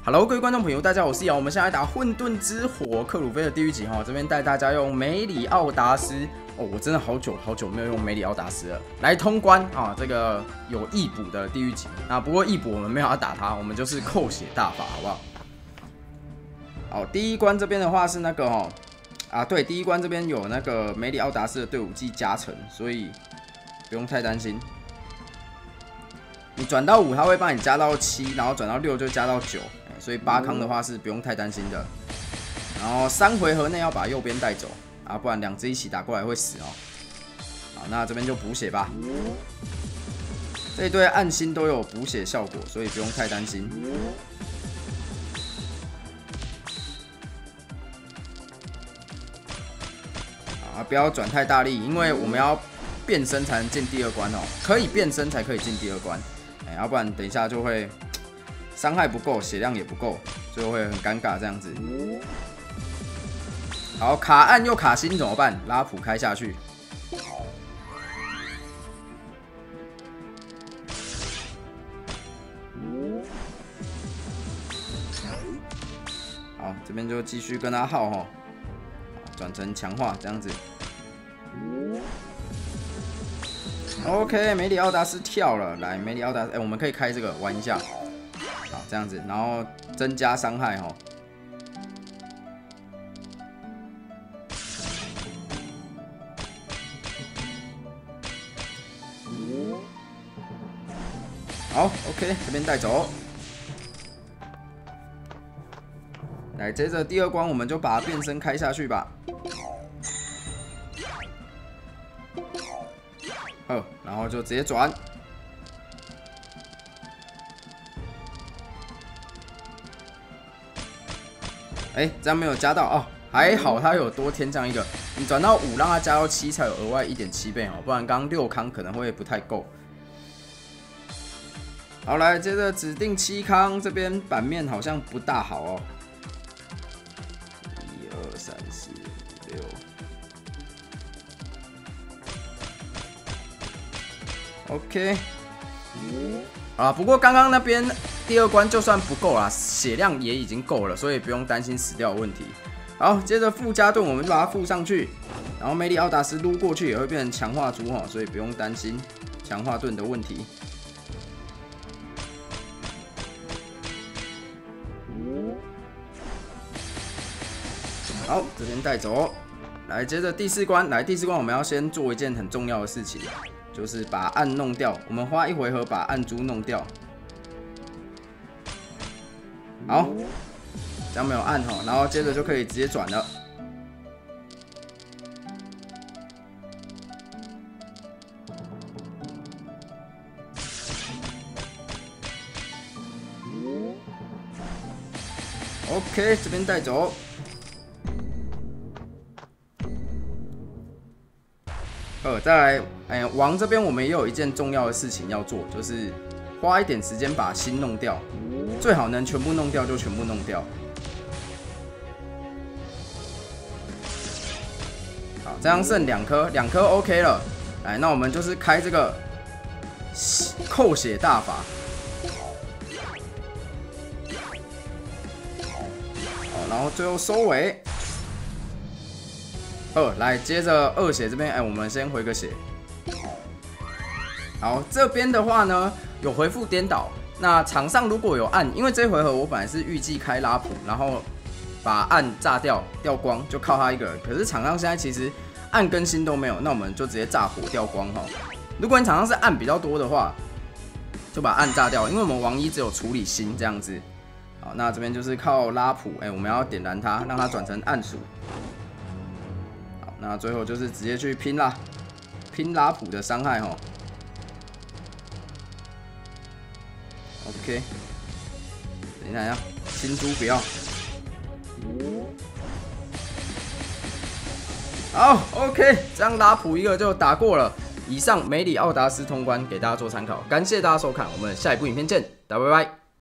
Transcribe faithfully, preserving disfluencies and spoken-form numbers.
Hello， 各位观众朋友，大家好，我是瑶。我们现在打混沌之火克鲁菲的地狱级哈，这边带大家用梅里奥达斯哦，我真的好久好久没有用梅里奥达斯了，来通关啊！这个有易补的地狱级，那不过易补我们没有要打它，我们就是扣血大法，好不好？好，第一关这边的话是那个哦，啊对，第一关这边有那个梅里奥达斯的队伍技加成，所以不用太担心。你转到五，它会帮你加到七，然后转到六就加到九。所以八康的话是不用太担心的，然后三回合内要把右边带走啊，不然两只一起打过来会死哦。好，那这边就补血吧。这一堆暗星都有补血效果，所以不用太担心。啊，不要转太大力，因为我们要变身才能进第二关哦，可以变身才可以进第二关，哎，要不然等一下就会。伤害不够，血量也不够，最后会很尴尬这样子。好，卡暗又卡星怎么办？拉普开下去。好，这边就继续跟他耗哈，转成强化这样子。OK， 梅里奥达斯跳了，来梅里奥达斯，哎、欸，我们可以开这个玩一下。好，这样子，然后增加伤害哈。好 ，OK， 这边带走。来，接着第二关，我们就把变身开下去吧。好，然后就直接转。哎、欸，这样没有加到哦，还好它有多添这样一个，你转到五让它加到七才有额外 一点七 倍哦，不然刚刚六康可能会不太够。好，来接着指定七康这边版面好像不大好哦，一二三四五六 ，OK， 啊，不过刚刚那边。第二关就算不够啦，血量也已经够了，所以不用担心死掉的问题。好，接着附加盾我们就把它附上去，然后梅里奥达斯撸过去也会变成强化猪哈，所以不用担心强化盾的问题。好，这边带走。来，接着第四关，来第四关我们要先做一件很重要的事情，就是把暗弄掉。我们花一回合把暗猪弄掉。好，这样没有按哈，然后接着就可以直接转了。OK， 这边带走。呃，再来，哎、欸，王这边我们也有一件重要的事情要做，就是花一点时间把心弄掉。最好能全部弄掉就全部弄掉。好，这样剩两颗，两颗 OK 了。来，那我们就是开这个扣血大法。好，然后最后收尾。二，来接着二血这边，哎，我们先回个血。好，这边的话呢，有回复颠倒。那场上如果有暗，因为这回合我本来是预计开拉普，然后把暗炸掉掉光，就靠他一个人。可是场上现在其实暗跟星都没有，那我们就直接炸火掉光哈。如果你场上是暗比较多的话，就把暗炸掉，因为我们王一只有处理星这样子。好，那这边就是靠拉普，哎、欸，我们要点燃它，让它转成暗属。好，那最后就是直接去拼啦，拼拉普的伤害哈。OK， 等一下呀，新猪不要。好 ，OK， 这样拉普一个就打过了。以上梅里奥达斯通关给大家做参考，感谢大家收看，我们下一部影片见，大家拜拜。